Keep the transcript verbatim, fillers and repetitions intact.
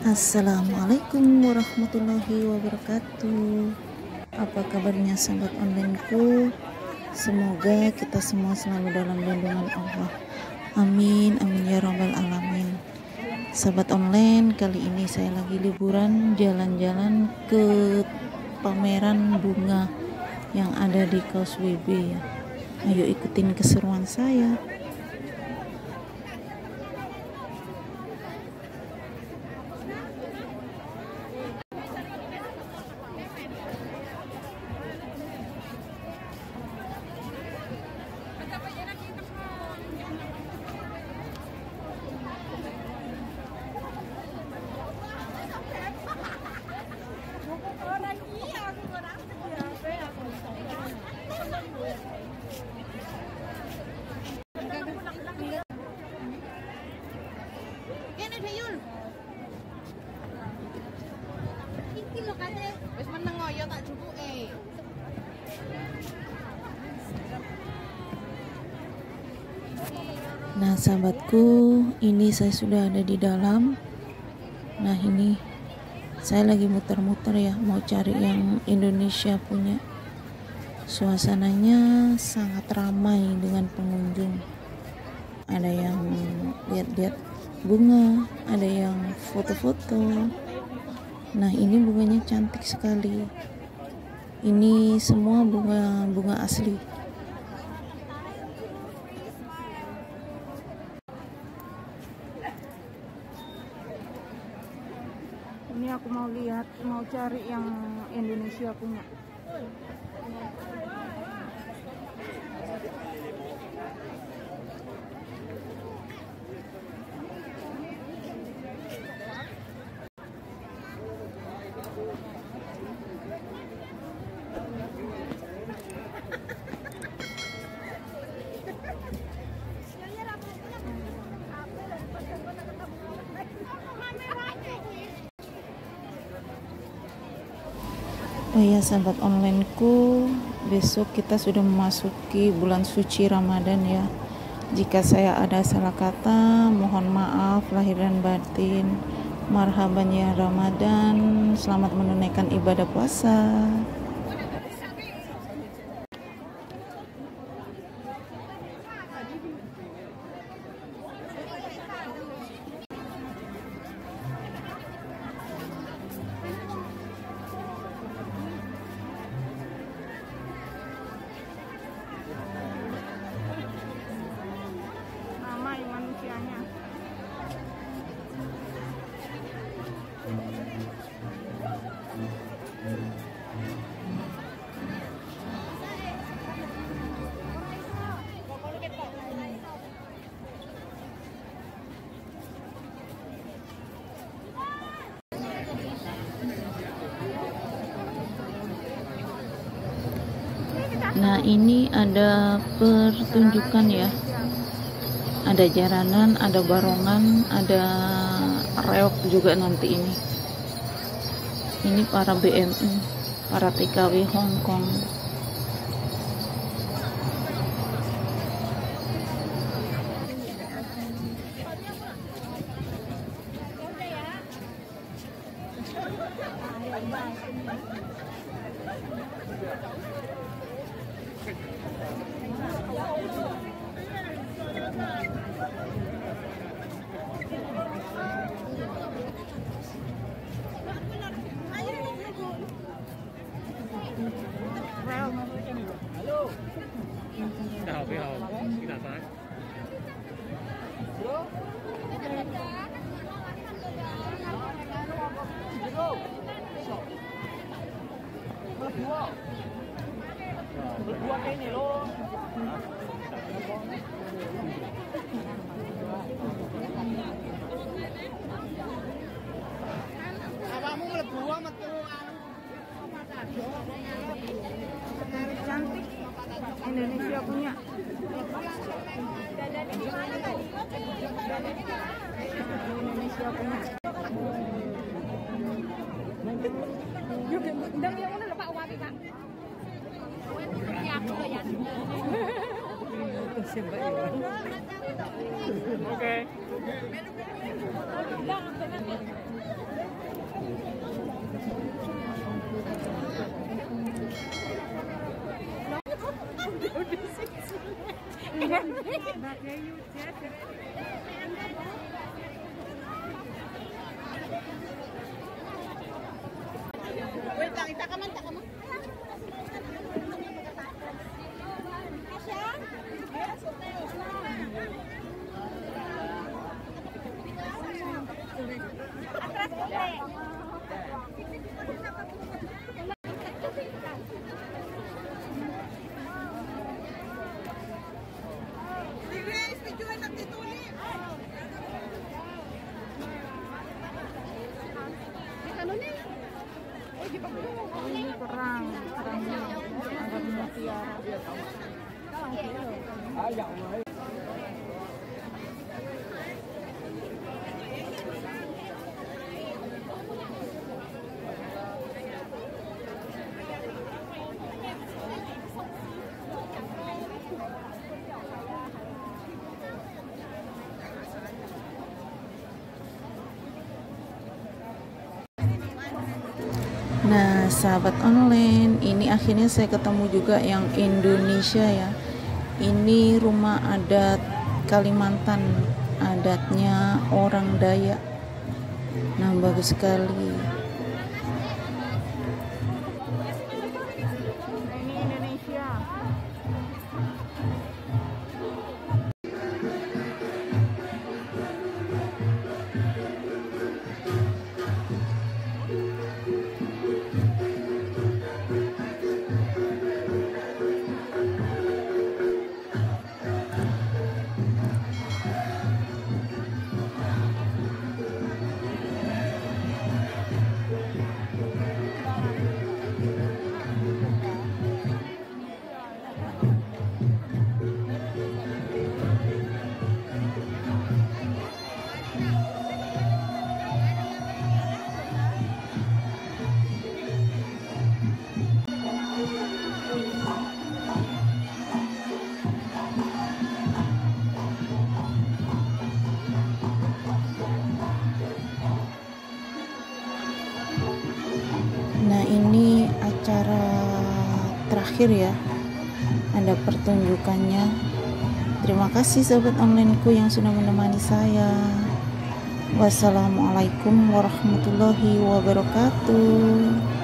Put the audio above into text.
Assalamualaikum warahmatullahi wabarakatuh. Apa kabarnya sahabat onlineku? Semoga kita semua selalu dalam lindungan Allah. Amin, amin ya robbal alamin. Sahabat online, kali ini saya lagi liburan jalan-jalan ke pameran bunga yang ada di Kaus W B ya. Ayo ikutin keseruan saya. Nah sahabatku, ini saya sudah ada di dalam. Nah ini saya lagi muter-muter ya, mau cari yang Indonesia punya. Suasananya sangat ramai dengan pengunjung. Ada yang lihat-lihat bunga, ada yang foto-foto. Nah ini bunganya cantik sekali. Ini semua bunga-bunga asli. Ini aku mau lihat, mau cari yang Indonesia punya. Oh ya sahabat onlineku, besok kita sudah memasuki bulan suci Ramadan ya. Jika saya ada salah kata, mohon maaf lahir dan batin. Marhaban ya Ramadan, selamat menunaikan ibadah puasa. Manusianya. Nah ini ada pertunjukan ya. Ada jaranan, ada barongan, ada reok juga nanti ini. Ini para B M I, para T K W Hong Kong. Berdua kayak ini loh. Awakmu mlebu metu cantik. Indonesia punya. Indonesia punya. Yuk, ndang yang mana Pak Wati, Pak? Ya aku ya. Oke. Wait lang, itakaman, takaman. Ini kerang, kerangnya ada mutiara. Nah, sahabat online, ini akhirnya saya ketemu juga yang Indonesia ya. Ini rumah adat Kalimantan, adatnya orang Dayak. Nah, bagus sekali. Ini Indonesia. Nah, ini acara terakhir ya, ada pertunjukannya. Terima kasih sahabat onlineku yang sudah menemani saya. Wassalamualaikum warahmatullahi wabarakatuh.